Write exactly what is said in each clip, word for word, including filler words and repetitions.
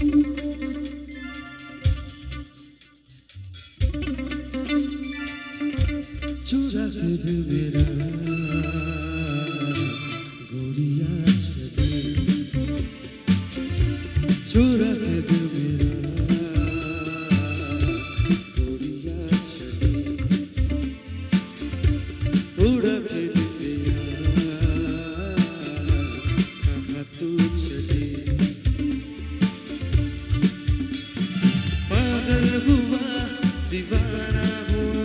चुरा के दिल मेरा गोरिया चली, चुरा के दिल मेरा गोरिया चली, उड़ा के दिल मेरा कहाँ तू चली। पागल हुआ दीवाना हुआ,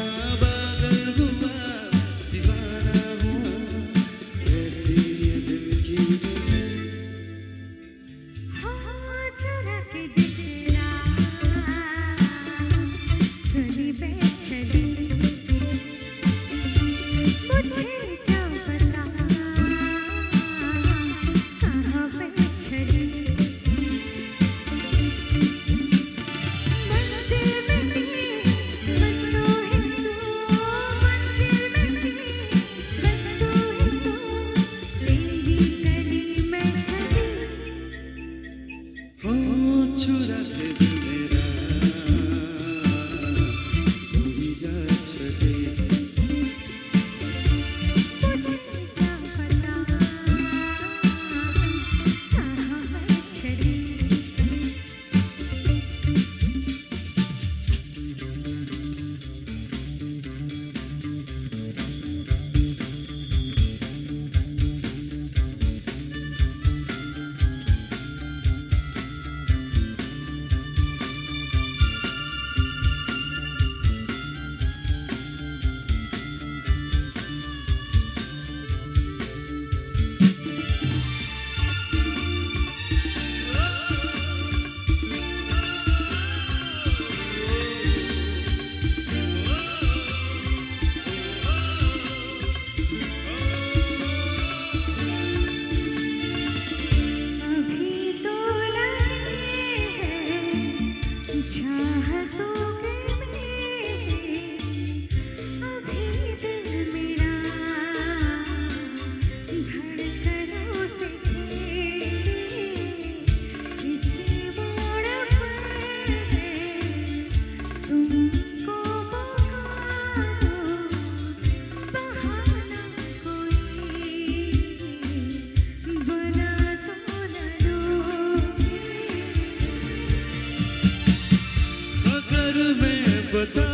बता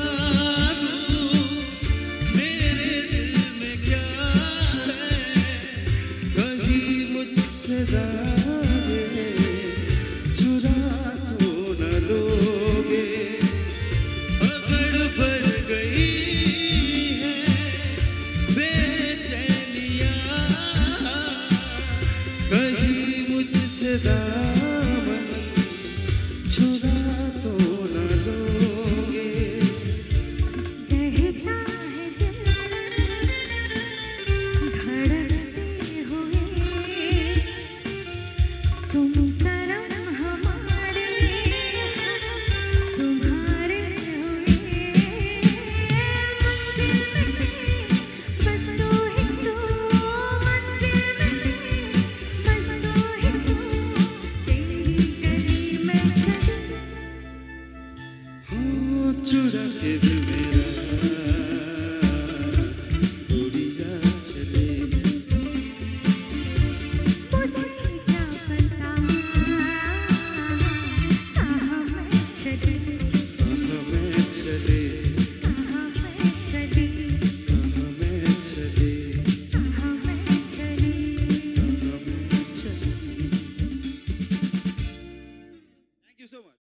दूं मेरे दिल में क्या है, कहीं मुझसे दागे चुरा तो न लोगे। अगर बढ़ गई है बेचैनियां, कहीं मुझसे दामन चुरा तो न लोगे। तुम